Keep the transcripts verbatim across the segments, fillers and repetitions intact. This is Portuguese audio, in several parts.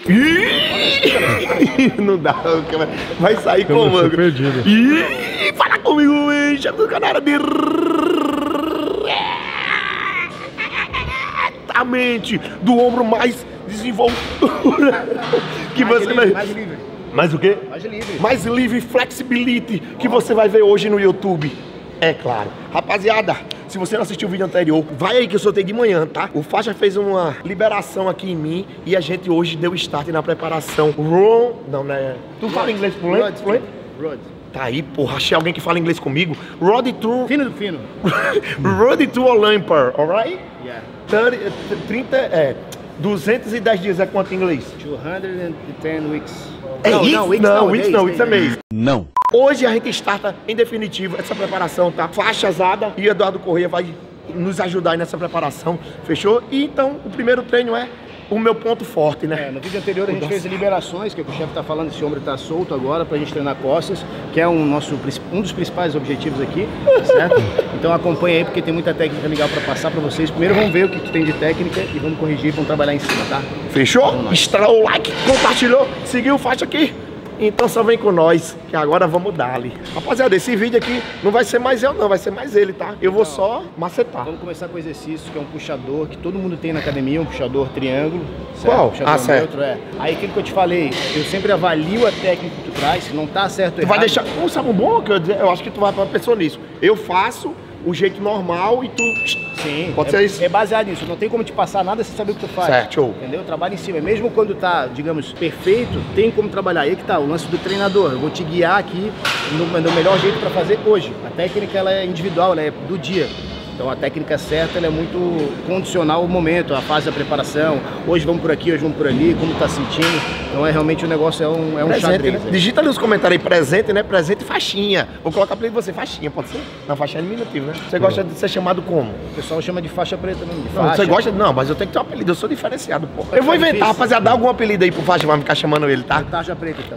Ih, não dá, vai sair como? Eu tô perdido. Ih, fala comigo, hein? Chefe do canal diretamente do ombro mais desenvoltura que mais você livre, vai... mais livre. Mais o quê? Mais livre. Mais livre flexibility que você vai ver hoje no YouTube. É claro. Rapaziada, se você não assistiu o vídeo anterior, vai aí que eu soltei de manhã, tá? O Faixa fez uma liberação aqui em mim e a gente hoje deu start na preparação. Ron... Não, né? Tu fala inglês fluente? Fluente? Rod. Tá aí, porra. Achei alguém que fala inglês comigo. Road to... Fino do fino. Road to Olympia, alright? Yeah. thirty, trinta, é... duzentos e dez dias é quanto em inglês? two hundred ten weeks. É não, isso? não, weeks não, não, weeks days, não, weeks é days. mês. Não. Hoje a gente starta em definitivo essa preparação, tá? Faixazada e Eduardo Corrêa vai nos ajudar aí nessa preparação, fechou? E então o primeiro treino é o meu ponto forte, né? É, no vídeo anterior a gente fez liberações, que é o que o chefe tá falando, esse ombro tá solto agora pra gente treinar costas, que é um, nosso, um dos principais objetivos aqui, certo? Então acompanha aí porque tem muita técnica legal pra passar pra vocês. Primeiro vamos ver o que tu tem de técnica e vamos corrigir, vamos trabalhar em cima, tá? Fechou? Estralou o like, compartilhou, seguiu o faixa aqui. Então só vem com nós, que agora vamos dar ali. Rapaziada, esse vídeo aqui não vai ser mais eu não, vai ser mais ele, tá? Eu vou só macetar. Vamos começar com o exercício, que é um puxador que todo mundo tem na academia, um puxador triângulo. Certo? Qual? Puxador Ah, certo. neutro, é. Aí aquilo que eu te falei, eu sempre avalio a técnica que tu traz, se não tá certo ou Tu errado. vai deixar... Um sabe um bom que eu, dizer, eu acho que tu vai pra pessoa nisso. Eu faço o jeito normal e tu... Sim, Pode é, ser isso? é baseado nisso, não tem como te passar nada sem saber o que tu faz. Certo, show. Entendeu? Trabalha em cima. Mesmo quando tá, digamos, perfeito, tem como trabalhar. Aí que tá, o lance do treinador. Eu vou te guiar aqui no, no melhor jeito pra fazer hoje. A técnica ela é individual, ela é do dia. Então a técnica certa ela é muito condicional ao momento, a fase da preparação. Hoje vamos por aqui, hoje vamos por ali, como tá sentindo. Então é realmente o negócio é um, é um Presente, xadrez. né? Aí. Digita ali nos comentários aí, presente, né? Presente e faixinha. Vou colocar pra você, faixinha, pode ser? Não, faixinha é diminutivo, né? Você gosta de ser chamado como? O pessoal chama de faixa preta mesmo. De Não, faixa. você gosta? Não, mas eu tenho que ter um apelido, eu sou diferenciado, pô. Vai Eu vou ficar inventar, difícil. rapaziada, dá algum apelido aí pro faixa, vai ficar chamando ele, tá? Tarja preta então.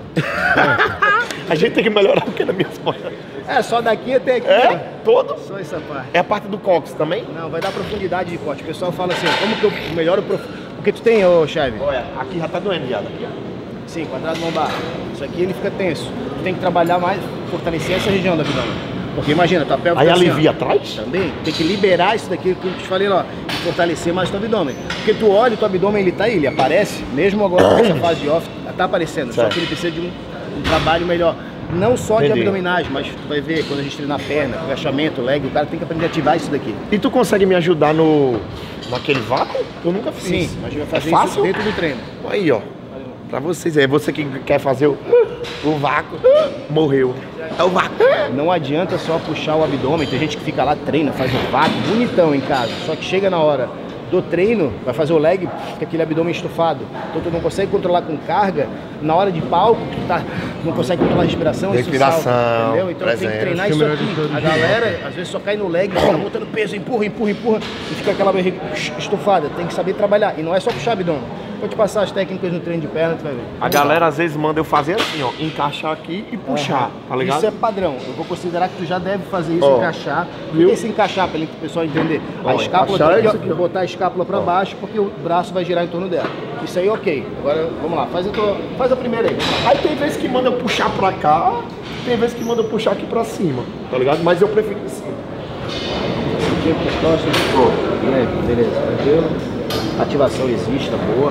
A gente tem que melhorar porque na minha resposta. É, só daqui até aqui. É? ó. Todo? Só essa parte. É a parte do cox também? Não, vai dar profundidade de corte. O pessoal fala assim, como que eu melhoro o prof... O que tu tem, ô Chave? Olha, aqui já tá doendo, viado. Aqui, ó. Sim, quadrado lombar. Isso aqui ele fica tenso. Tu tem que trabalhar mais, fortalecer essa região do abdômen. Porque imagina, tua pelve Aí tá assim, alivia ó. atrás? Também, tem que liberar isso daqui que eu te falei lá, e fortalecer mais teu abdômen. Porque tu olha o teu abdômen, ele tá aí, ele aparece, mesmo agora nessa fase de off, tá aparecendo. Só Certo. que ele precisa de um, um trabalho melhor. Não só de Entendi. abdominais, mas tu vai ver quando a gente treina a perna, agachamento, leg, o cara tem que aprender a ativar isso daqui. E tu consegue me ajudar no... naquele vácuo? Eu nunca fiz. Sim, a gente vai É fazer fácil? isso dentro do treino. Aí, ó. Pra vocês, é você que quer fazer o, o vácuo, morreu. É o vácuo. Não adianta só puxar o abdômen, tem gente que fica lá, treina, faz o vácuo, bonitão em casa. Só que chega na hora do treino, vai fazer o leg, fica aquele abdômen estufado. Então tu não consegue controlar com carga, na hora de palco, tu tá, não consegue controlar a respiração, isso Respiração, salta, entendeu? Então tem presente. que treinar Acho isso que é aqui. melhor de todo A jeito. galera, às vezes, só cai no leg, fica botando peso, empurra, empurra, empurra, e fica aquela barriga estufada. Tem que saber trabalhar, e não é só puxar abdômen. Vou te passar as técnicas no treino de perna, tu vai ver. A galera às vezes manda eu fazer assim, ó, encaixar aqui e puxar, tá ligado? Isso é padrão. Eu vou considerar que tu já deve fazer isso, Ó, encaixar. viu? E se encaixar, para o pessoal entender. Ó, A escápula encaixar tá aqui, é ó, isso aqui, ó. botar a escápula para baixo, porque o braço vai girar em torno dela. Isso aí, ok. Agora, vamos lá, faz a, tua, faz a primeira aí. Aí tem vezes que manda eu puxar pra cá, tem vezes que manda eu puxar aqui pra cima, tá ligado? Mas eu prefiro em cima. Tipo, as costas. E aí, beleza, tranquilo. Ativação existe, tá boa.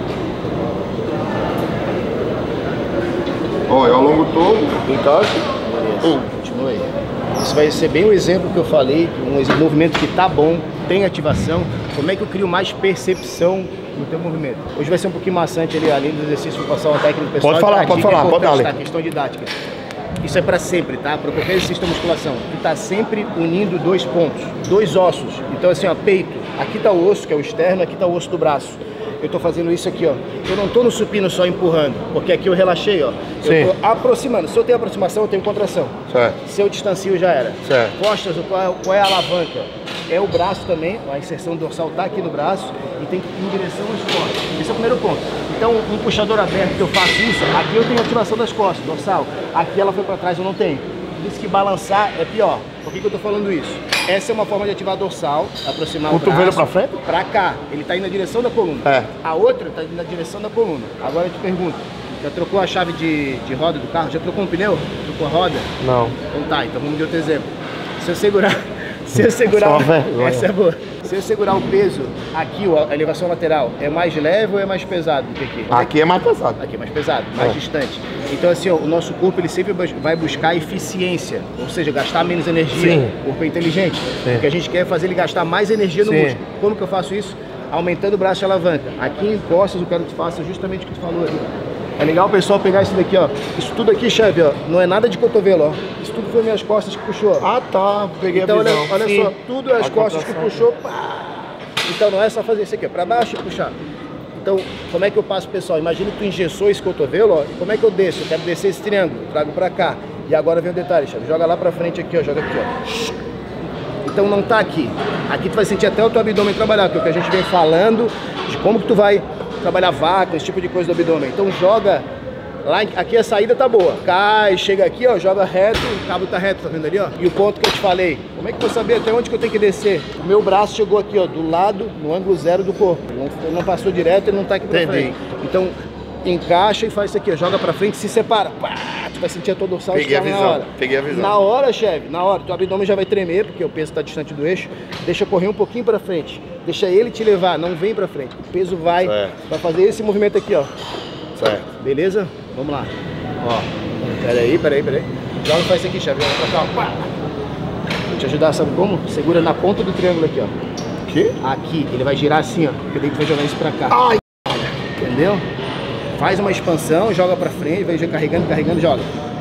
Ó, eu alongo todo, encaixa. Beleza, continua aí. Isso vai ser bem o exemplo que eu falei, um ex- movimento que tá bom, tem ativação. Como é que eu crio mais percepção no teu movimento? Hoje vai ser um pouquinho maçante ali, além do exercício, vou passar uma técnica do pessoal. Pode falar, A pode dica falar, pode importante, dar, tá? Questão didática. Isso é para sempre, tá? Para qualquer exercício de musculação. Tu tá sempre unindo dois pontos, dois ossos. Então assim, ó, peito. Aqui tá o osso, que é o externo, aqui tá o osso do braço. Eu tô fazendo isso aqui, ó. Eu não tô no supino só empurrando, porque aqui eu relaxei, ó. Sim. Eu tô aproximando. Se eu tenho aproximação, eu tenho contração. Certo. Se eu distancio, já era. Certo. Costas, qual é, qual é a alavanca? É o braço também, a inserção dorsal tá aqui no braço e tem que ir em direção às costas. Esse é o primeiro ponto. Então, um puxador aberto que eu faço isso, aqui eu tenho ativação das costas, dorsal. Aqui ela foi para trás, eu não tenho. disse que balançar é pior. Por que, que eu tô falando isso? Essa é uma forma de ativar a dorsal, aproximar o cotovelo braço pra frente? pra cá. Ele tá indo na direção da coluna. É. A outra tá indo na direção da coluna. Agora eu te pergunto, já trocou a chave de, de roda do carro? Já trocou um pneu? Trocou a roda? Não. Então tá, então vamos de outro exemplo. Se eu segurar... Se eu segurar... Só vergonha. Essa é boa. Se eu segurar o peso aqui, a elevação lateral, é mais leve ou é mais pesado do que aqui? Aqui é mais pesado. Aqui é mais pesado, mais É. distante. Então assim, ó, o nosso corpo ele sempre vai buscar eficiência, ou seja, gastar menos energia. Sim. O corpo é inteligente. Sim. O que a gente quer é fazer ele gastar mais energia no Sim. músculo. Como que eu faço isso? Aumentando o braço de alavanca. Aqui em costas eu quero que tu faça justamente o que tu falou ali. É legal o pessoal pegar isso daqui, ó. Isso tudo aqui, chefe, ó, não é nada de cotovelo, ó. Isso tudo foi minhas costas que puxou. Ah, tá. Peguei Então a olha, visão. olha Sim. só, tudo as A costas que contração. puxou. Pá. Então não é só fazer isso aqui, ó, pra baixo e puxar. Então, como é que eu passo, pessoal? Imagina que tu engessou esse cotovelo, ó. E como é que eu desço? Eu quero descer esse triângulo, trago pra cá. E agora vem o detalhe, chefe. Joga lá pra frente aqui, ó. Joga aqui, ó. Então não tá aqui. Aqui tu vai sentir até o teu abdômen trabalhar, que é o que a gente vem falando de como que tu vai trabalhar vácuo, esse tipo de coisa do abdômen. Então joga lá, aqui a saída tá boa. Cai, chega aqui, ó, joga reto, o cabo tá reto, tá vendo ali, ó? E o ponto que eu te falei, como é que eu vou saber até onde que eu tenho que descer? O meu braço chegou aqui, ó, do lado, no ângulo zero do corpo. Ele não, ele não passou direto, ele não tá aqui pra Entendi. frente. Então, encaixa e faz isso aqui, ó, joga pra frente, se separa. Pá, tu vai sentir a tua dorsal Peguei a esticar na visão, hora. peguei a visão. Na hora, chefe, na hora, teu abdômen já vai tremer, porque o peso tá distante do eixo. Deixa correr um pouquinho pra frente. Deixa ele te levar, não vem pra frente. O peso vai, Certo. vai fazer esse movimento aqui, ó. Certo. Beleza? Vamos lá. Ó, peraí, peraí, peraí. Joga e faz isso aqui, chefe. Joga pra cá, ó. Pá. Vou te ajudar, sabe como? Segura na ponta do triângulo aqui, ó. Aqui? Aqui, ele vai girar assim, ó. Porque daí tu vai jogar isso pra cá. Ai! Entendeu? Faz uma expansão, joga pra frente, vai carregando, carregando, joga.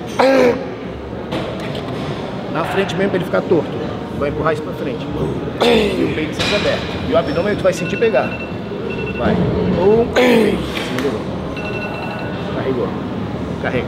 Na frente mesmo pra ele ficar torto. Vai empurrar isso pra frente. E o peito sempre aberto. E o abdômen tu vai sentir pegar. Vai. Um, peito. Segurou. Carregou. Carrega.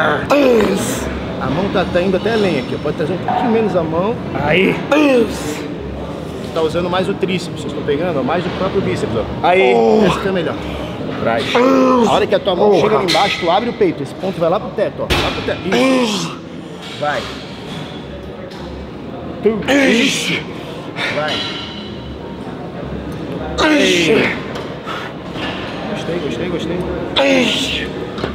A mão tá, tá indo até além aqui. Pode trazer um pouquinho menos a mão. Aí. Tu tá usando mais o tríceps. Vocês estão pegando? Ó, mais do próprio bíceps. Ó. Aí. Oh. Esse aqui é melhor. Traz. A hora que a tua mão Oh. chega ali embaixo, tu abre o peito. Esse ponto vai lá pro teto, ó. Lá pro teto. Isso. Vai. Isso. Vai. Ei. Gostei, gostei, gostei.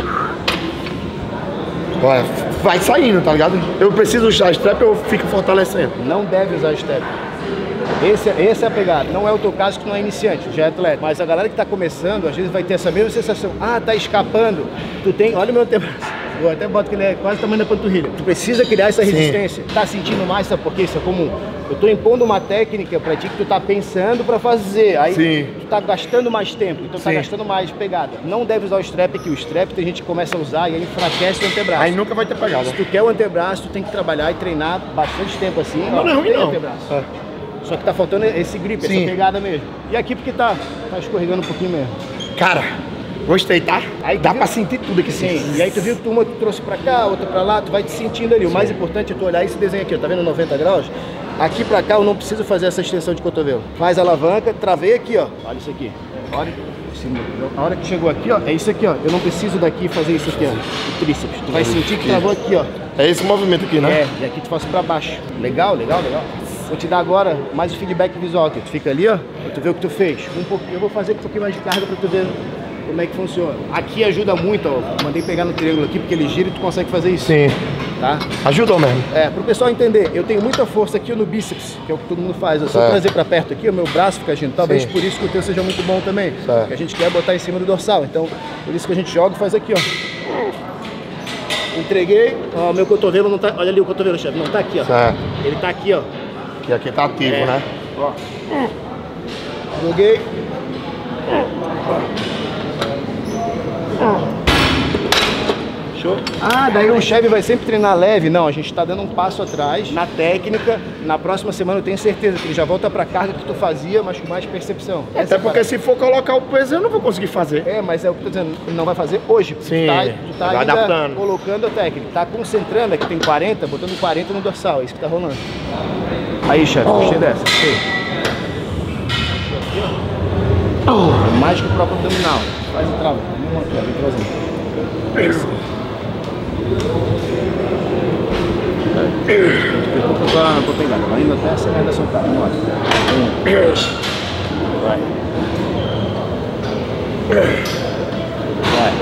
Olha, vai saindo, tá ligado? Eu preciso usar strap, eu fico fortalecendo. Não deve usar step. Esse, essa é a pegada. Não é o teu caso que não é iniciante, já é atleta. Mas a galera que tá começando, às vezes vai ter essa mesma sensação. Ah, tá escapando. Tu tem, olha o meu antebraço. Eu até boto que ele é quase o tamanho da panturrilha. Tu precisa criar essa Sim. resistência. Tá sentindo mais, sabe por quê? Isso é comum. Eu tô impondo uma técnica pra ti que tu tá pensando pra fazer. Aí Sim. tu tá gastando mais tempo, então tá Sim. gastando mais pegada. Não deve usar o strap aqui. O strap tem gente que começa a usar e aí enfraquece o antebraço. Aí nunca vai ter pegada. Se tu quer o antebraço, tu tem que trabalhar e treinar bastante tempo assim. Não, ó, não é ruim tem não. antebraço. É. Só que tá faltando esse grip, Sim. essa pegada mesmo. E aqui porque tá, tá escorregando um pouquinho mesmo. Cara, gostei, tá? Aí tu Dá viu? pra sentir tudo aqui sim. Sim, e aí tu viu que uma tu trouxe pra cá, outra pra lá, tu vai te sentindo ali. O mais importante é tu olhar esse desenho aqui, ó, tá vendo noventa graus? Aqui pra cá eu não preciso fazer essa extensão de cotovelo. Faz a alavanca, travei aqui, ó. Olha isso aqui. Olha, a hora que chegou aqui, ó, é isso aqui, ó. Eu não preciso daqui fazer isso aqui, ó. O tríceps. Tu vai sentir que travou aqui, ó. É esse movimento aqui, né? É, e aqui tu faz pra baixo. Legal, legal, legal. Vou te dar agora mais o feedback visual aqui. Tu fica ali, ó, pra tu ver o que tu fez. Um pouquinho, eu vou fazer um pouquinho mais de carga pra tu ver como é que funciona. Aqui ajuda muito, ó. Mandei pegar no triângulo aqui porque ele gira e tu consegue fazer isso. Sim. Tá? Ajudou mesmo. É, pro pessoal entender, eu tenho muita força aqui no bíceps, que é o que todo mundo faz. Eu só Certo. trazer pra perto aqui, o meu braço fica agindo. Talvez Sim. por isso que o teu seja muito bom também. Certo. Porque a gente quer botar em cima do dorsal. Então, por isso que a gente joga e faz aqui, ó. Entreguei, ó, meu cotovelo não tá. Olha ali o cotovelo, chefe, não tá aqui, ó. Certo. Ele tá aqui, ó. Que aqui tá ativo, É. né? Ó. Joguei. Show. Ah, daí o chefe vai sempre treinar leve. Não, a gente tá dando um passo atrás na técnica. Na próxima semana eu tenho certeza que ele já volta pra carga que tu fazia, mas com mais percepção. Essa é Até a porque parada. se for colocar o peso, eu não vou conseguir fazer. É, mas é o que eu tô dizendo, ele não vai fazer hoje. porque Sim, tu tá, tu tá vai ainda adaptando. colocando a técnica. Tá concentrando, aqui tem quarenta, botando quarenta no dorsal. É isso que tá rolando. Aí, chefe, gostei dessa. Gostei. É mais que o próprio abdominal. Faz o trava. Vem trazendo. Isso. É. Essa é a merda soltada. Vai. Vai.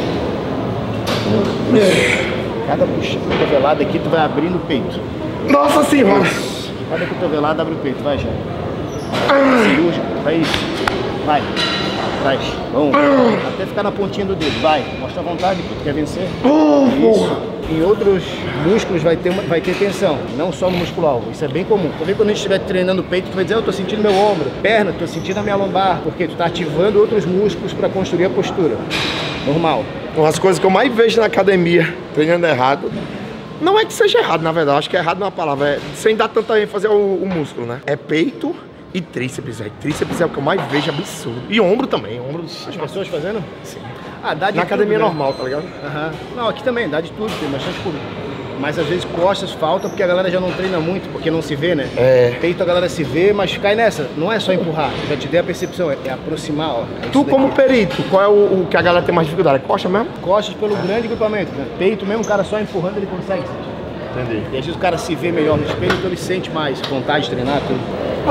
Cada puxa, cotovelada aqui tu vai abrindo o peito. Nossa senhora! Cada cotovelada abre o peito, vai já. Cirúrgico, vai isso. Vai. Vai. Vamos. Até ficar na pontinha do dedo. Vai. Mostra a vontade, tu quer vencer. Isso. Em outros músculos vai ter, uma, vai ter tensão, não só no músculo alvo. Isso é bem comum. Também quando a gente estiver treinando o peito, tu vai dizer, eu tô sentindo meu ombro, perna, tô sentindo a minha lombar, porque tu tá ativando outros músculos para construir a postura. Normal. Uma das coisas que eu mais vejo na academia, treinando errado, não é que seja errado, na verdade, acho que é errado não é uma palavra, é sem dar tanta ênfase ao, ao músculo, né? É peito e tríceps, velho. Tríceps é o que eu mais vejo, absurdo. E ombro também, ombro. As pessoas fazendo? Sim. Ah, dá de Na tudo, academia né? normal, tá ligado? Aham. Não, aqui também, dá de tudo, tem bastante público. Mas às vezes costas falta porque a galera já não treina muito, porque não se vê, né? É. Peito a galera se vê, mas cai nessa. Não é só empurrar, já te dei a percepção, é, é aproximar, ó. É Tu isso como daqui. perito, qual é o, o que a galera tem mais dificuldade? É coxa mesmo? Costas pelo grande grupamento, né? Peito mesmo, o cara só empurrando ele consegue sentir. Entendi. E às vezes o cara se vê melhor no espelho, então ele sente mais vontade de treinar, tudo.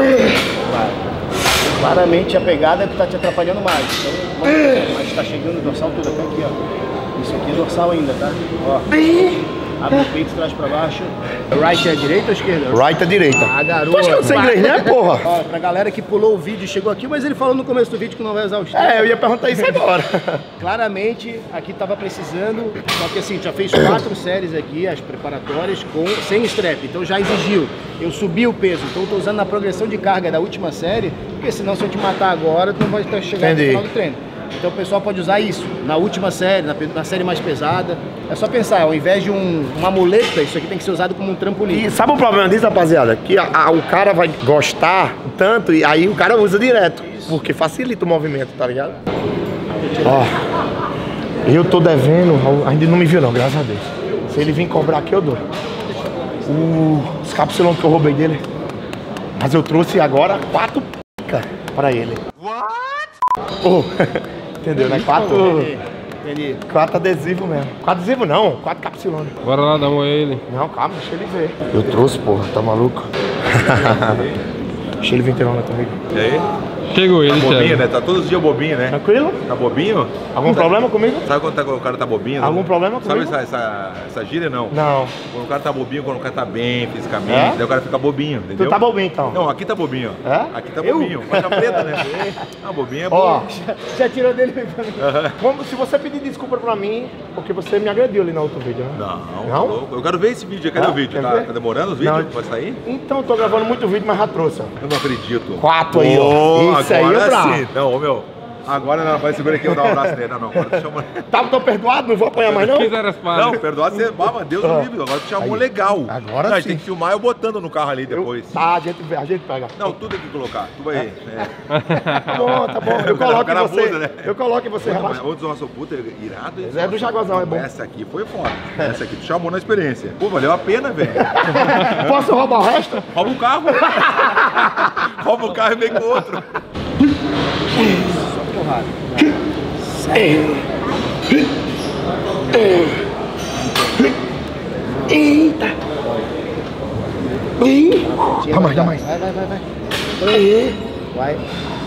Vai. Claramente a pegada é que tá te atrapalhando mais. Então, vamos, mas tá chegando o dorsal tudo até aqui, ó. Isso aqui é dorsal ainda, tá? Ó. Abre o peito, traz pra baixo. Right é a direita ou a esquerda? Right é direita. Ah, garoto. Tu acha que eu não sei inglês, né, porra? Ó, pra galera que pulou o vídeo e chegou aqui, mas ele falou no começo do vídeo que não vai usar o strap. É, eu ia perguntar isso agora. Claramente, aqui tava precisando, só que assim, já fez quatro séries aqui, as preparatórias, com, sem strap, então já exigiu. Eu subi o peso, então eu tô usando na progressão de carga da última série, porque senão se eu te matar agora, tu não vai estar chegando no final do treino. Então o pessoal pode usar isso na última série, na, na série mais pesada. É só pensar, ao invés de um, uma muleta, isso aqui tem que ser usado como um trampolim. E sabe o problema disso, rapaziada? Que a, a, o cara vai gostar tanto e aí o cara usa direto. Porque facilita o movimento, tá ligado? Ó, eu tô devendo, ainda não me viu não, graças a Deus. Se ele vir cobrar aqui, eu dou. O, os capsulão que eu roubei dele. Mas eu trouxe agora quatro p*** pra ele. What? Oh, entendeu, né? Quatro... Entendi. Quatro adesivos mesmo. Quatro adesivos não, quatro capsulões. Bora lá, dá uma a ele. Não, calma, deixa ele ver. Eu trouxe, porra, tá maluco? Deixa ele vir ter onda comigo. E aí? Chegou ele, Tá bobinho, Thiago. né? Tá todos os dias bobinho, né? Tranquilo? Tá bobinho? Algum problema comigo? Sabe quando tá- o cara tá bobinho? Algum problema Sabe comigo? essa, essa, essa gíria, não? Não. Quando o cara tá bobinho, quando o cara tá bem fisicamente, É? daí o cara fica bobinho, entendeu? Tu tá bobinho então? Não, aqui tá bobinho. ó. É? Aqui tá Eu? bobinho. Faixa preta, né? Ah, bobinho é Ó, bom. Já, já tirou dele pra mim. como, se você pedir desculpa pra mim, porque você me agrediu ali no outro vídeo, né? Não, Não? tá louco. Eu quero ver esse vídeo. Cadê Ah, o vídeo? quer Tá, ver? tá demorando os vídeos? Não. Vai sair? Então, eu tô gravando muito vídeo, mas já trouxe, ó. Eu não acredito. Quatro aí, ó. Oh, Isso aí agora é brabo. sim. Não, ô, meu. Agora não, vai segurar aqui, eu vou dar um abraço nele. Não, não, agora tu chamou. Tá, tô perdoado, não vou apanhar mais não? Fizeram as pazes. Não, perdoar você, baba, Deus Ah. do livre. Agora tu chamou Aí. legal. Agora não, a gente sim. tem que filmar eu botando no carro ali depois. Tá, a gente, a gente pega. Não, tudo tem que colocar. Tu vai. É. Tá bom, tá bom. Eu O cara- coloco o cara em você. abusa, né? Eu coloco em você, Outra, relaxa. outros nosso puta irado. esse É do nosso- Jaguarzão, é bom. Essa aqui foi foda. Essa aqui tu chamou na experiência. Pô, valeu a pena, velho. Posso roubar o resto? Rouba o carro. Rouba o carro e vem com outro. Só porrada. Eita! Ih! Dá mais, dá mais. Vai, vai, vai, vai. Vai.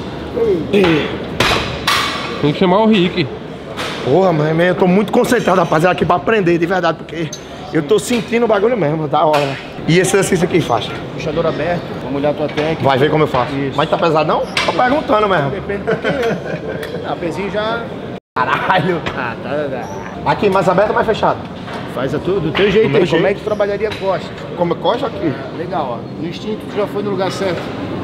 Tem que chamar o Rick. Porra, mãe, eu tô muito concentrado, rapaziada, aqui pra aprender, de verdade, porque eu tô sentindo o bagulho mesmo, da hora. E esse exercício aqui, faixa? Puxador aberto, vamos olhar a tua técnica. Vai ver como eu faço. Isso. Mas tá pesado não? Tô perguntando mesmo. Depende do que. Ah, o pezinho já. Caralho. Ah, tá, tá. Aqui, mais aberto ou mais fechado? Faz a tu, do teu jeito Do meu aí. Como jeito. é que tu trabalharia costas? Como coxa aqui? Legal, ó. No instinto tu já foi no lugar certo.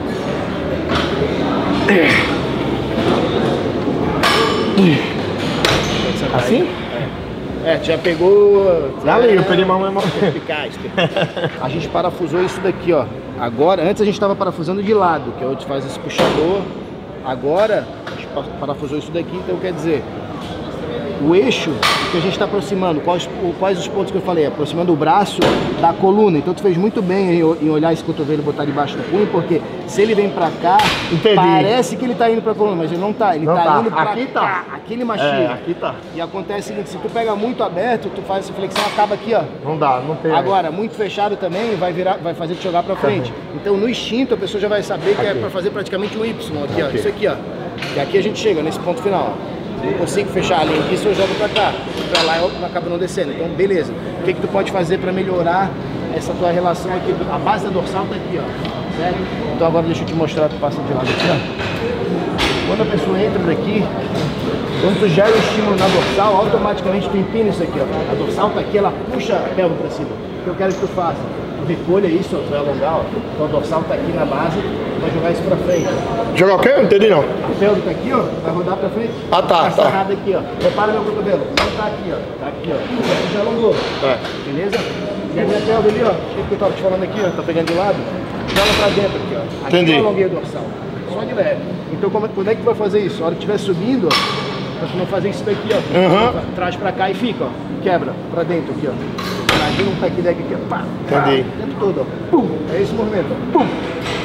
Assim? É, tu já pegou. Ali, eu peguei uma mão. Eficaz. A gente parafusou isso daqui, ó. Agora, antes a gente estava parafusando de lado, que é onde faz esse puxador. Agora, a gente pa- parafusou isso daqui, então quer dizer, o eixo que a gente está aproximando, quais, quais os pontos que eu falei, aproximando o braço da coluna. Então tu fez muito bem em, em olhar esse cotovelo e botar debaixo do punho, porque se ele vem pra cá, Entendi. parece que ele tá indo pra coluna, mas ele não tá, ele Não tá, tá. indo pra Aqui tá. cá. Aqui ele mastiga. É, aqui tá. E acontece o seguinte, se tu pega muito aberto, tu faz essa flexão, acaba aqui, ó. Não dá, não tem. Agora, muito fechado também vai virar, vai fazer te jogar pra frente. Então, no instinto, a pessoa já vai saber que Aqui. é pra fazer praticamente um Y aqui, ó. Aqui. Isso aqui, ó. E aqui a gente chega nesse ponto final, ó. Se eu não consigo fechar a linha disso, eu jogo pra cá. Pra lá eu acabo não descendo. Então, beleza. O que que tu pode fazer pra melhorar essa tua relação aqui? A base da dorsal tá aqui, ó. Certo? Então, agora deixa eu te mostrar, tu passa de lado aqui, ó. Quando a pessoa entra daqui, quando tu gera o estímulo na dorsal, automaticamente tu empina isso aqui, ó. A dorsal tá aqui, ela puxa a pelve pra cima. O que eu quero que tu faça? Tu recolha isso, ó, tu vai alongar, ó. Então a dorsal tá aqui na base, tu vai jogar isso pra frente. Jogar o quê? Não entendi não. A pelve tá aqui, ó, vai rodar pra frente. Ah, tá, Tá tá. sarrada aqui, ó. Repara meu cotovelo, não tá aqui, ó. Tá aqui, ó. Aqui já alongou. É. Beleza? E a minha pelve ali, ó, o que eu tava te falando aqui, ó, tá pegando de lado, joga pra dentro aqui, ó. Aqui Entendi. eu alonguei a dorsal, só de leve. Então como, quando é que tu vai fazer isso? A hora que estiver subindo, ó, pra tu não fazer isso daqui, ó. Uhum. Traz pra cá e fica, ó. Quebra pra dentro aqui, ó. Imagina um pack deck aqui, ó. Pá, pá, Entendi. o tempo todo, ó. Pum. É esse movimento, ó. Pum.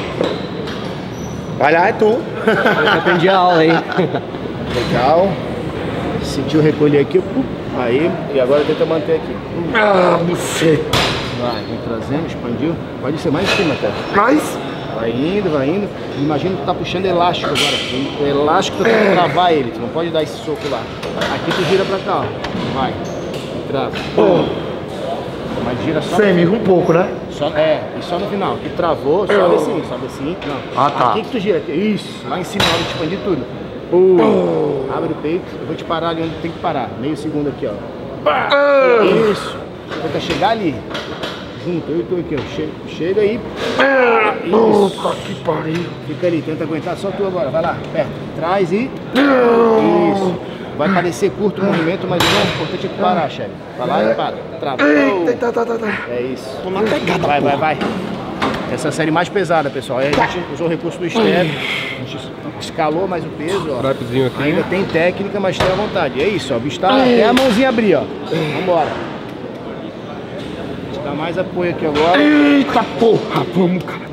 Vai lá, é tu. Eu aprendi a aula aí. Legal. Sentiu recolher aqui, ó. Pum. Aí, e agora tenta manter aqui. Pum. Ah, você. Vai, vem trazendo, expandiu. Pode ser mais em cima até. Mas. Vai indo, vai indo. Imagina que tu tá puxando elástico agora. O elástico tu tem que travar ele, tu não pode dar esse soco lá. Aqui tu gira pra cá, ó. Vai. Trava. Oh. Mas gira só. Semi, um pouco, né? Só, é, e só no final. Que travou, sobe assim, sobe assim. Não. Ah, tá. Aqui que tu gira. Aqui. Isso, lá em cima, na hora de expandir tudo. Oh. Abre o peito, eu vou te parar ali onde tem que parar. Meio segundo aqui, ó. Oh. Isso. Tenta chegar ali. Junto, eu e tu aqui, ó. Chega, chega aí. Isso. Puta que pariu. Fica ali, tenta aguentar, só tu agora, vai lá, perto. Traz e... Isso. Vai parecer curto o movimento, mas o importante é tu parar, chefe. Vai lá e para. Trava. Eita, tá, tá, tá, tá. É isso. Tô na pegada, Vai, vai, porra. vai. Essa é a série mais pesada, pessoal. Aí a gente usou o recurso do step, a gente escalou mais o peso, ó. Trapzinho aqui. Ainda tem técnica, mas tem à vontade. É isso, ó. O bicho tá até a mãozinha abrir, ó. Vambora. A gente dá mais apoio aqui agora. Eita porra, vamos, cara.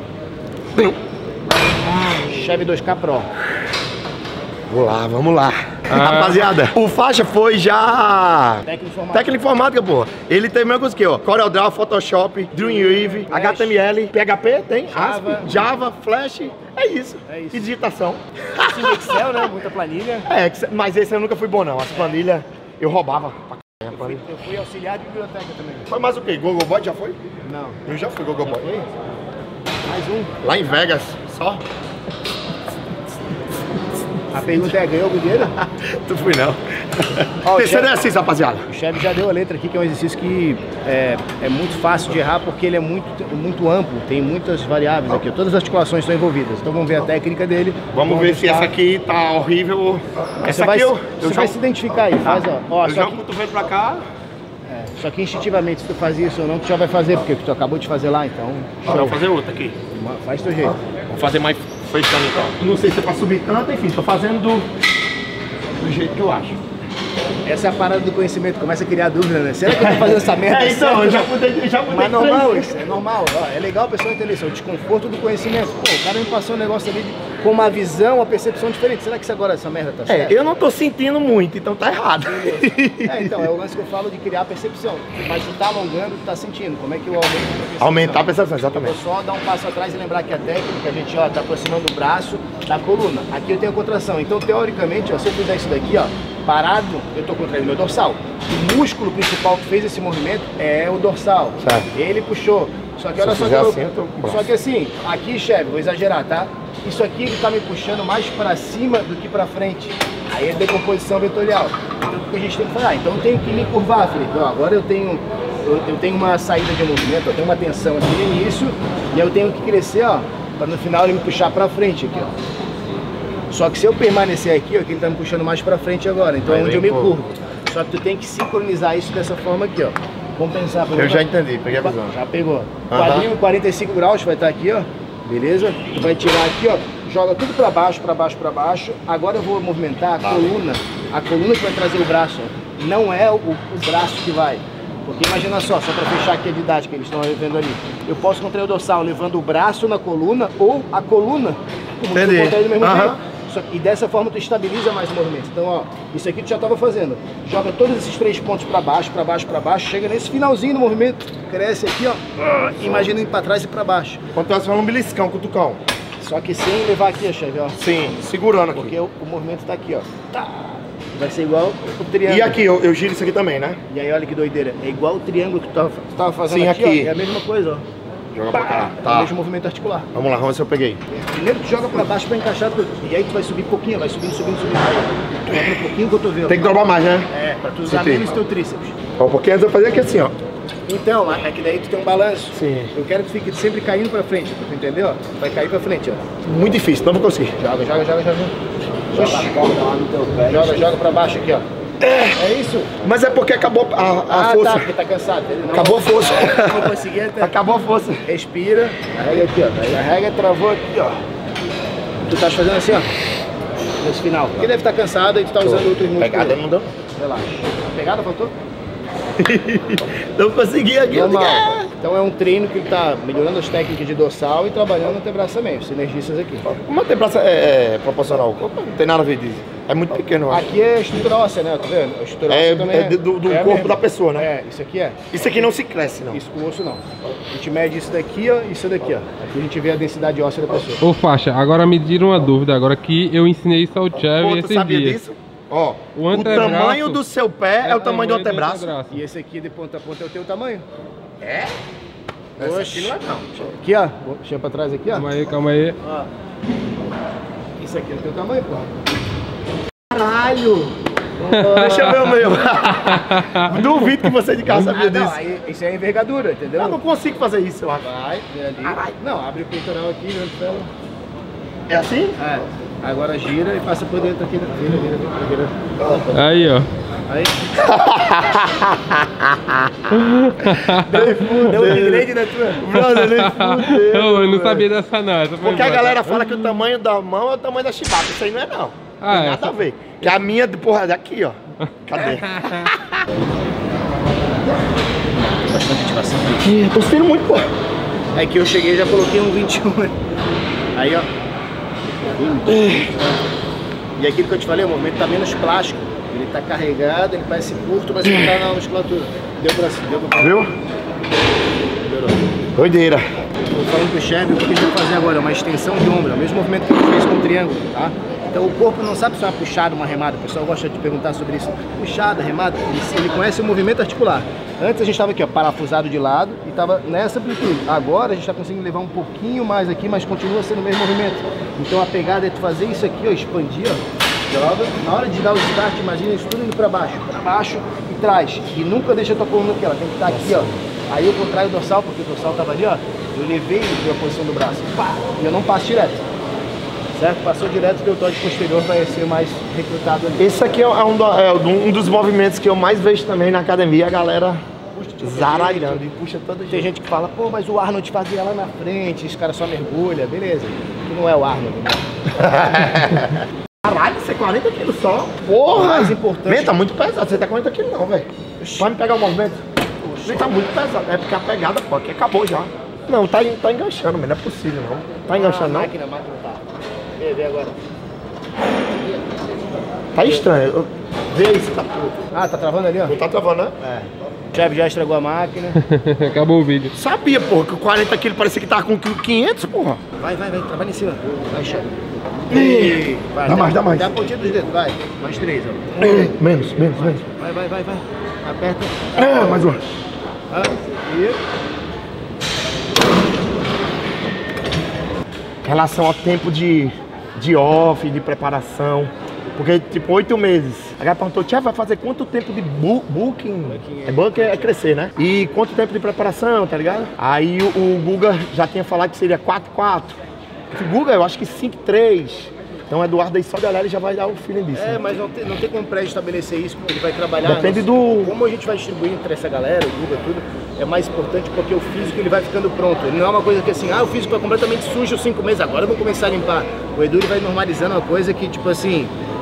Chevy dois K Pro. Vamos lá, vamos lá. Ah. Rapaziada, o faixa foi já... Técnica informática. Técnica informática, pô. Ele tem a mesma coisa que, ó. CorelDRAW, Photoshop, Dreamweave, Flash. H T M L, P H P, tem? Java. ASP, Java, Flash. É isso. É isso. E digitação. Esse no Excel, né? Muita planilha. É, mas esse eu nunca fui bom, não. As planilhas, eu roubava pra c... a planilha. Eu fui auxiliar de biblioteca também. Foi mais o quê? Google Boy já foi? Não. Eu já fui Google Boy. Foi? Mais um. Lá em Vegas, só. A pergunta é, ganhou o dinheiro? Tu fui não. Ó, o Terceiro chefe- exercício, rapaziada. O Chevy já deu a letra aqui, que é um exercício que é, é muito fácil de errar, porque ele é muito, muito amplo, tem muitas variáveis aqui, todas as articulações estão envolvidas. Então vamos ver a técnica dele. Vamos ver se testar. essa aqui tá horrível. Você Essa vai, aqui eu, você eu vai jogo, se identificar aí, faz ó. ó eu só, jogo o que, cotovelo pra cá. é, só que instintivamente, se tu faz isso ou não, tu já vai fazer, porque tu acabou de fazer lá, então. Ó, show. vou fazer outra aqui. Faz teu jeito. Vamos fazer mais fechando então. Não sei se é pra subir tanto, enfim, tô fazendo do, do jeito que eu acho. Essa é a parada do conhecimento, começa a criar dúvida, né? Será que eu tô fazendo essa merda? É, então, certo? eu já mudei, já mudei. Mas é normal três. isso, é normal. Ó, é legal a pessoa entender isso, é o desconforto do conhecimento. Pô, o cara me passou um negócio ali de, com uma visão, uma percepção diferente. Será que isso agora, essa merda tá É, certa? eu não tô sentindo muito, então tá errado. É, então, é o lance que eu falo de criar percepção. Mas tu tá alongando, tu tá sentindo. Como é que eu aumento a percepção? Aumentar a percepção, Eu vou exatamente. só dar um passo atrás e lembrar que a técnica, a gente ó, tá aproximando o braço da coluna. Aqui eu tenho a contração. Então, teoricamente, ó, se eu fizer isso daqui, ó, parado, eu tô contraindo meu dorsal. O músculo principal que fez esse movimento é o dorsal. Certo. Ele puxou. Só que Se olha eu só que fizer eu, assim, eu tô com o braço. só que assim, aqui, chefe, vou exagerar, tá? Isso aqui ele tá me puxando mais pra cima do que pra frente. Aí é decomposição vetorial. Então o que a gente tem que fazer? Ah, então eu tenho que me curvar, Felipe. Ó, agora eu tenho, eu, eu tenho uma saída de movimento, eu tenho uma tensão aqui no início, e eu tenho que crescer, ó, pra no final ele me puxar pra frente aqui, ó. Só que se eu permanecer aqui, ó, que ele tá me puxando mais pra frente agora, então é Vai onde eu bem me pouco. curvo. Só que tu tem que sincronizar isso dessa forma aqui, ó. Vamos pensar. por Eu exemplo, já entendi, peguei a visão. já pegou. Aham. Quadril quarenta e cinco graus vai estar aqui, ó. Beleza? Tu vai tirar aqui, ó. Joga tudo pra baixo, pra baixo, pra baixo. Agora eu vou movimentar a coluna A coluna que vai trazer o braço, não é o, o braço que vai. Porque imagina só, só para fechar aqui a didática, eles estão vendo ali. Eu posso contrair o dorsal levando o braço na coluna ou a coluna, como se eu contrair do mesmo jeito. Só que, e dessa forma tu estabiliza mais o movimento. Então, ó, isso aqui tu já estava fazendo. Joga todos esses três pontos para baixo, para baixo, para baixo, chega nesse finalzinho do movimento, cresce aqui, ó. Imagina indo para trás e para baixo. Quando tu vai falar um beliscão, cutucão. Só que sem levar aqui a chave, ó. Sim, segurando aqui. Porque o, o movimento tá aqui, ó. Tá. Vai ser igual o triângulo. E aqui, eu, eu giro isso aqui também, né? E aí, olha que doideira. É igual o triângulo que tu tava, tu tava fazendo. Sim, aqui, aqui. Ó. É a mesma coisa, ó. Joga pra cá. É Tá. o mesmo movimento articular. Vamos lá, vamos ver se eu peguei. Primeiro tu joga pra baixo pra encaixar tudo. E aí tu vai subir pouquinho, vai subindo, subindo, subindo. Aí, tu entra um pouquinho o cotovelo. Tem que dobrar mais, né? É, pra tu usar Senti. menos teu tríceps. Ó, um pouquinho antes eu fazia aqui assim, ó. Então, é que daí tu tem um balanço. Sim. Eu quero que tu fique sempre caindo pra frente, tu entendeu? Vai cair pra frente, ó. Muito difícil, não vou conseguir. Joga, joga, joga, joga. Joga a corda lá no teu pé. Joga, joga pra baixo aqui, ó. É isso? Mas é porque acabou a, a Ah, força. tá, porque tá cansado. Não, Acabou a força. Não consegui até. Acabou a força. Respira. Carrega aqui, ó. Carrega, travou aqui, ó. Tu tá fazendo assim, ó. Nesse final. Porque deve estar cansado e tu tá usando outros músculos. Pegada não deu. Relaxa. Pegada faltou? Não consegui aqui. Normal. Então é um treino que ele tá melhorando as técnicas de dorsal e trabalhando no antebraço também, os sinergistas aqui. Como tem braço é, é proporcional? Não tem nada a ver disso. É muito pequeno, eu acho. Aqui é estrutura óssea, né? Tá vendo? A estrutura É, óssea também é do, do é a corpo mesma. da pessoa, né? É, isso aqui é. Isso aqui não se cresce, não. Isso com osso não. A gente mede isso daqui, ó, e isso daqui, ó. Aqui a gente vê a densidade óssea da pessoa. Ô faixa, agora me tira uma dúvida, agora que eu ensinei isso ao Chevy Pô, tu esses sabia dias. disso? Ó, O o, antebraço tamanho do seu pé é, o tamanho do antebraço. E esse aqui de ponta a ponta é o teu tamanho. É? Essa aqui não é não. Aqui, ó. Puxa pra trás aqui, ó. Calma aí, calma aí. Ó. Isso aqui é o teu tamanho, pô. Caralho! Deixa eu ver o meu. Duvido que você de casa sabia Ah, não, disso. aí, isso é envergadura, entendeu? Eu não consigo fazer isso, eu acho. Vai, vem ali. Caralho. Não, abre o peitoral aqui, vira pro pé. É assim? É. Agora gira e passa por dentro aqui. Vira, vira, vira, vira. Aí, ó. Aí. Deu um upgrade na tua. Brother, nem fudeu. Eu não velho. sabia dessa não. Essa foi Porque a boa. galera fala que o tamanho da mão é o tamanho da chibata. Isso aí não é não. Ah, Tem nada essa- a ver. Que a minha, porra, daqui, ó. Cadê? Bastante ativação. Ih, eu tô sentindo muito, porra. Aí que eu cheguei já coloquei um vinte e um. Aí, ó. E aquilo que eu te falei, o movimento tá menos plástico. Ele tá carregado, ele parece curto, mas ele tá na musculatura. Deu pra deu pra Viu? Melhorou. Doideira. Tô falando pro Chevy, o que a gente vai fazer agora? É uma extensão de ombro, é o mesmo movimento que a gente fez com o triângulo, tá? Então o corpo não sabe se é uma puxada, uma remada. O pessoal gosta de perguntar sobre isso. Puxada, remada, ele, ele conhece o movimento articular. Antes a gente estava aqui, ó, parafusado de lado e estava nessa amplitude. Agora a gente está conseguindo levar um pouquinho mais aqui, mas continua sendo o mesmo movimento. Então a pegada é tu fazer isso aqui, ó, expandir, ó. Joga. Na hora de dar o start, imagina isso tudo indo para baixo, para baixo e trás. E nunca deixa a tua coluna aqui, ela tem que estar aqui, ó. Aí eu contraio o dorsal, porque o dorsal estava ali, ó. Eu levei ele para a posição do braço. Pá! E eu não passo direto. Certo? Passou direto, o deltóide posterior vai ser mais recrutado ali. Esse aqui é, um, do- é um dos movimentos que eu mais vejo também na academia, a galera zaralhando e puxa todo Tem jeito. gente que fala, pô, mas o Arnold fazia lá na frente, esse cara só mergulha, beleza. Que não é o Arnold, né? Caralho, você é quarenta quilos só? O Porra! mais importante- Man, tá muito pesado, você tá quarenta quilos não, velho. Pode me pegar o movimento? Você tá muito pesado, é porque a pegada, pô, aqui acabou já. Não, tá, tá enganchando, mas não é possível não. Tá enganchando a não? máquina, a máquina tá. Vê, vê agora. Tá estranho. Eu- Vê aí se tá puto. Ah, tá travando ali, ó? Não tá travando, né? É. O Chevy já estragou a máquina. Acabou o vídeo. Sabia, porra, que o quarenta quilos parecia que tava com quinhentos, porra. Vai, vai, vai, trabalha em cima. Vai, Chevy. Ih, Vai, dá até- mais, dá mais. Até a pontinha dos dedos, vai. Mais três, ó. Menos, menos, menos. Vai, vai, vai, vai. Aperta. Ah, mais uma. Ah, e... Em relação ao tempo de, de off, de preparação. Porque, tipo, oito meses. A galera perguntou, Tia, vai fazer quanto tempo de bu booking? É booking é crescer, né? E quanto tempo de preparação, tá ligado? Aí o, o Guga já tinha falado que seria quatro quatro. O Guga, eu acho que cinco três. Então o Eduardo aí só de olhar ele já vai dar o feeling disso. É, né? mas não tem, não tem como pré-estabelecer isso, porque ele vai trabalhar... Depende no- do- Como a gente vai distribuir entre essa galera, o Guga, tudo, é mais importante porque o físico ele vai ficando pronto. Ele não é uma coisa que assim, ah, o físico é completamente sujo cinco meses, agora eu vou começar a limpar. O Edu ele vai normalizando uma coisa que, tipo assim,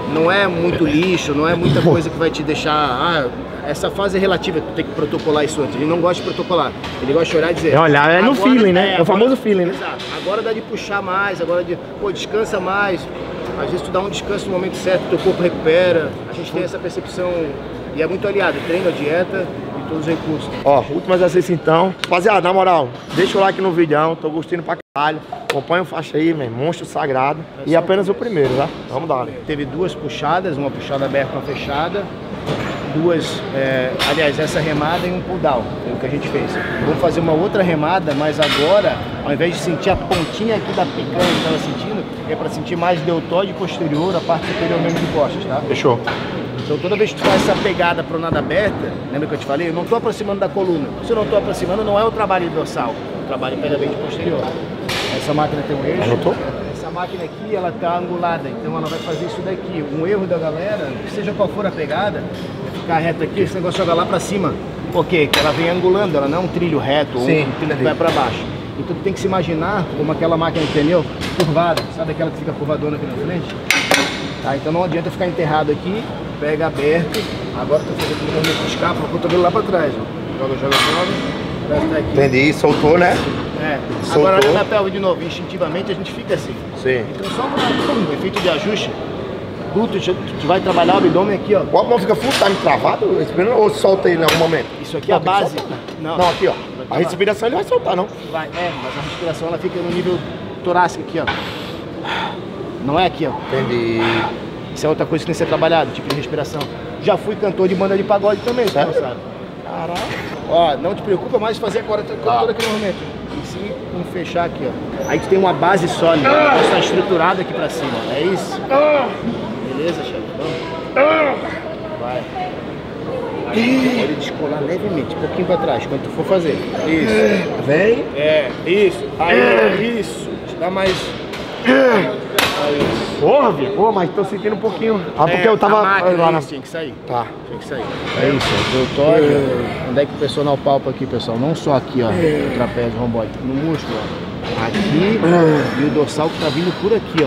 não é muito lixo, não é muita coisa que vai te deixar... Ah, essa fase é relativa, tu tem que protocolar isso antes. Ele não gosta de protocolar, ele gosta de olhar e dizer... É olhar, é no agora, feeling, né? É, é o famoso feeling, né? Exato. Agora dá de puxar mais, agora de... Pô, descansa mais. Às vezes tu dá um descanso no momento certo, teu corpo recupera. A gente tem essa percepção e é muito aliado. Treino, a dieta e todos os recursos. Ó, último exercício então. Rapaziada, na moral, deixa o like no vídeo, tô gostando pra caralho. Acompanha o faixa aí, meu, monstro sagrado. E apenas o primeiro, tá? Vamos dar, né? Teve duas puxadas, uma puxada aberta e uma fechada. Duas, é, aliás, essa remada e um pull down, foi o que a gente fez. Vamos fazer uma outra remada, mas agora, ao invés de sentir a pontinha aqui da picanha que estava sentindo, é para sentir mais deltóide posterior, a parte superior mesmo de costas, tá? Fechou. Então toda vez que tu faz essa pegada pronada aberta, lembra que eu te falei? Eu não estou aproximando da coluna. Se eu não estou aproximando, não é o trabalho dorsal, é o trabalho pegamente posterior. Essa máquina tem um eixo. Anotou? Essa máquina aqui, ela tá angulada, então ela vai fazer isso daqui. Um erro da galera, seja qual for a pegada, é ficar reto aqui, esse negócio joga lá pra cima. Por quê? Porque ela vem angulando, ela não é um trilho reto. Sim, ou um trilho que vai pra baixo. Então tu tem que se imaginar como aquela máquina de pneu curvada, sabe aquela que fica curvadona aqui na frente? Tá, então não adianta ficar enterrado aqui, pega aberto, agora tu faz aqui o movimento de escapa, o cotovelo lá pra trás, ó. Joga, joga, joga. Tá aqui. Entendi, soltou, né? É. Soltou. Agora olha na pelve de novo, instintivamente a gente fica assim. Sim. Então só um efeito de ajuste, tu, tu, tu vai trabalhar o abdômen aqui, ó. O abdômen fica full time travado, ou solta ele em algum momento? Isso aqui é a base. Não. Não, aqui ó, a respiração ele vai soltar, não? Vai, é, mas a respiração ela fica no nível torácico aqui, ó. Não é aqui, ó. Entendi. Isso é outra coisa que tem que ser trabalhado, tipo de respiração. Já fui cantor de banda de pagode também, certo? Sabe? Caraca. Ó, não te preocupa mais fazer agora ah. todo aquele movimento. E sim, vamos fechar aqui, ó. Aí tu tem uma base sólida, ela está estruturada aqui pra cima, é isso? Beleza, chefe? Vamos. Vai. Aí, pode descolar levemente, um pouquinho pra trás, quando tu for fazer. Isso. Vem. É, isso. Aí, isso. Dá mais... Porra, viu? Pô, mas tô sentindo um pouquinho. Ah, porque é, eu tava máquina, lá na... Tinha que sair. Tá. Tinha que sair. É isso, ó. Deltóide. É. Onde é que o personal palpa aqui, pessoal? Não só aqui, ó. É. O trapézio romboide. No músculo, ó. Aqui é. E o dorsal que tá vindo por aqui,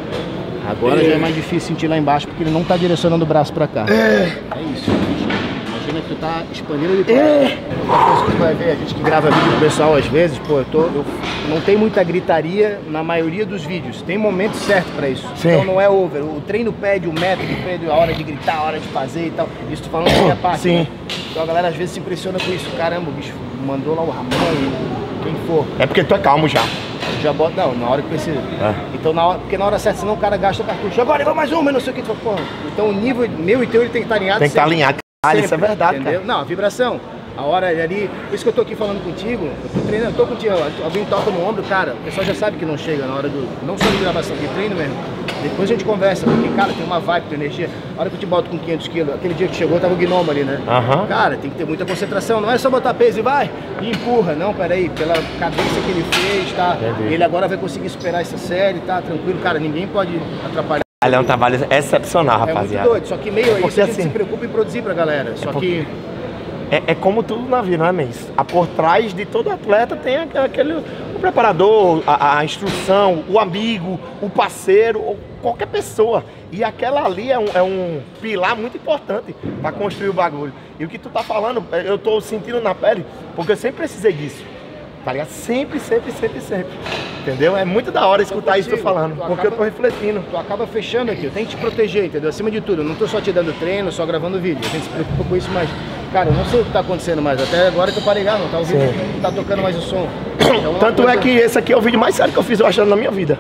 ó. Agora é. já é mais difícil sentir lá embaixo porque ele não tá direcionando o braço pra cá. É, é isso. Imagina que tu tá expandindo de é. Outra coisa que tu vai ver, a gente que grava vídeo pro pessoal às vezes, pô, eu tô. Eu não tem muita gritaria na maioria dos vídeos. Tem momento certo pra isso. Sim. Então não é over. O treino pede o método, pede a hora de gritar, a hora de fazer e tal. Isso tô falando da minha parte. Sim. Né? Então a galera às vezes se impressiona com isso. Caramba, o bicho mandou lá o Ramon, quem for. É porque tu é calmo já. Já bota, não, na hora que precisa. É. Então, na hora, porque na hora certa, senão o cara gasta o cartucho. Agora leva mais uma, não sei o que. Tu fala, porra. Então o nível meu e teu ele tem que estar alinhado. Tem que estar alinhado. Ah, isso é verdade, entendeu? Cara. Não, a vibração. A hora ali, por isso que eu tô aqui falando contigo, eu tô treinando, eu tô contigo, alguém toca no ombro, cara, o pessoal já sabe que não chega na hora do, não só de gravação, de treino mesmo. Depois a gente conversa, porque, cara, tem uma vibe, tem energia. A hora que eu te boto com quinhentos quilos, aquele dia que chegou, tava o gnomo ali, né? Uhum. Cara, tem que ter muita concentração, não é só botar peso e vai, e empurra, não, peraí, pela cadência que ele fez, tá? Entendi. Ele agora vai conseguir superar essa série, tá? Tranquilo, cara, ninguém pode atrapalhar. É um trabalho excepcional, rapaziada. É muito doido, só que meio aí, porque a gente assim, se preocupa em produzir pra galera, só é porque... que... É, é como tudo na vida, não é mesmo? Por trás de todo atleta tem aquele, o preparador, a, a instrução, o amigo, o parceiro, ou qualquer pessoa. E aquela ali é um, é um pilar muito importante para construir o bagulho. E o que tu tá falando, eu tô sentindo na pele, porque eu sempre precisei disso. Tá ligado? Sempre, sempre, sempre, sempre. Entendeu? É muito da hora escutar isso que eu tô falando, porque acaba, eu tô refletindo. Tu acaba fechando aqui, eu tenho que te proteger, entendeu? Acima de tudo, eu não tô só te dando treino, só gravando vídeo. A gente se preocupa com isso, mas, cara, eu não sei o que tá acontecendo mais. Até agora que eu parei, não tá ouvindo, não tá tocando mais o som. Então, tanto coisa... é que esse aqui é o vídeo mais sério que eu fiz, eu achando, na minha vida.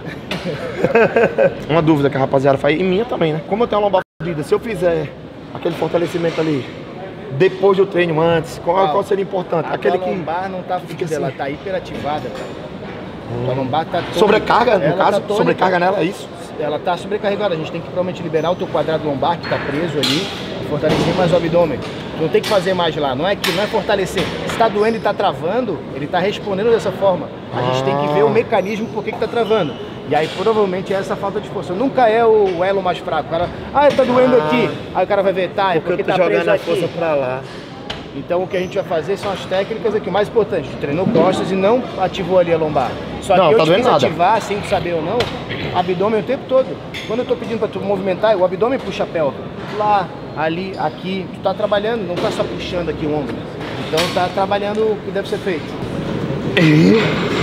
Uma dúvida que a rapaziada faz, e minha também, né? Como eu tenho uma lombar fodida, se eu fizer aquele fortalecimento ali, depois do treino, antes, qual, qual seria importante? A Aquele tua que lombar não tá fodida, assim, ela tá hiperativada, cara. Hum. Tua lombar tá tônica. Sobrecarga, no caso? Tá sobrecarga nela, é isso? Ela tá sobrecarregada, a gente tem que provavelmente liberar o teu quadrado lombar que tá preso ali, fortalecer mais o abdômen. Tu não tem que fazer mais lá, não é que não é fortalecer. Se tá doendo e tá travando, ele tá respondendo dessa forma. A gente ah. tem que ver o mecanismo por que que tá travando. E aí provavelmente é essa falta de força. Nunca é o elo mais fraco. O cara, ah, tá doendo ah. aqui. Aí o cara vai ver, tá, é porque, porque tá preso aqui. Jogando a força pra lá. Então o que a gente vai fazer são as técnicas aqui, o mais importante, treinou costas e não ativou ali a lombar. Só não, que eu tá te vendo fiz nada. ativar, sem tu saber ou não, abdômen o tempo todo. Quando eu tô pedindo pra tu movimentar, o abdômen puxa a pélvica. Lá, ali, aqui, tu tá trabalhando, não tá só puxando aqui o ombro. Então tá trabalhando o que deve ser feito. E...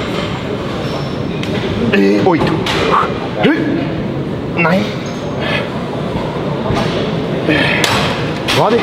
E... Oito. Nine. Roda.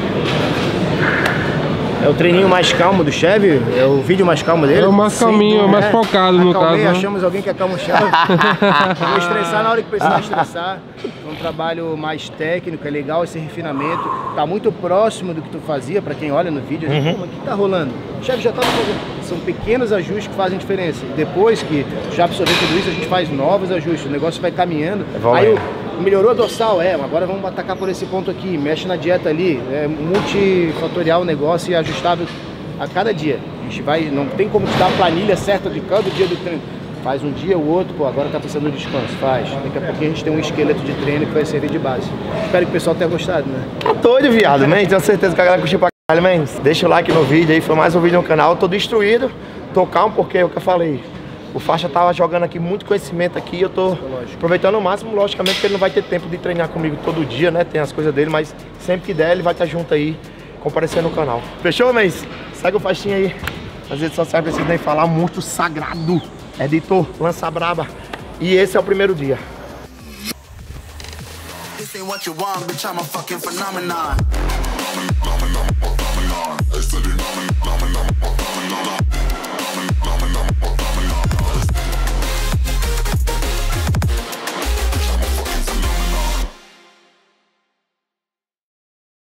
É o treininho mais calmo do Chevy, é o vídeo mais calmo dele. É o mais calminho, é o mais focado no caso, né? Achamos alguém que acalma o Chevy. Vou estressar na hora que precisar estressar. É um trabalho mais técnico, é legal esse refinamento. Tá muito próximo do que tu fazia, pra quem olha no vídeo. Uhum. Gente, pô, mas o que tá rolando? O Chevy já tava fazendo. São pequenos ajustes que fazem diferença. Depois que já absorver tudo isso, a gente faz novos ajustes. O negócio vai caminhando. É Aí o melhorou a dorsal, é, mas agora vamos atacar por esse ponto aqui, mexe na dieta ali, é multifatorial o negócio e ajustável a cada dia. A gente vai, não tem como te dar a planilha certa de cada dia do treino. Faz um dia, o outro, pô, agora tá precisando de descanso, faz. Daqui a pouquinho a gente tem um esqueleto de treino que vai servir de base. Espero que o pessoal tenha gostado, né? Tá doido, viado, man. Tenho certeza que a galera curtiu pra caralho, man. Deixa o like no vídeo aí, foi mais um vídeo no canal. Eu tô destruído, tô calmo porque é o que eu falei. O Faixa tava jogando aqui muito conhecimento aqui, eu tô aproveitando o máximo, logicamente que ele não vai ter tempo de treinar comigo todo dia, né? Tem as coisas dele, mas sempre que der ele vai estar junto aí, comparecendo no canal. Fechou, mês? Segue o Faixinha aí. As redes sociais precisam nem falar, muito sagrado. Editor, lança braba. E esse é o primeiro dia. This ain't what you want, bitch, I'm a fucking phenomenon.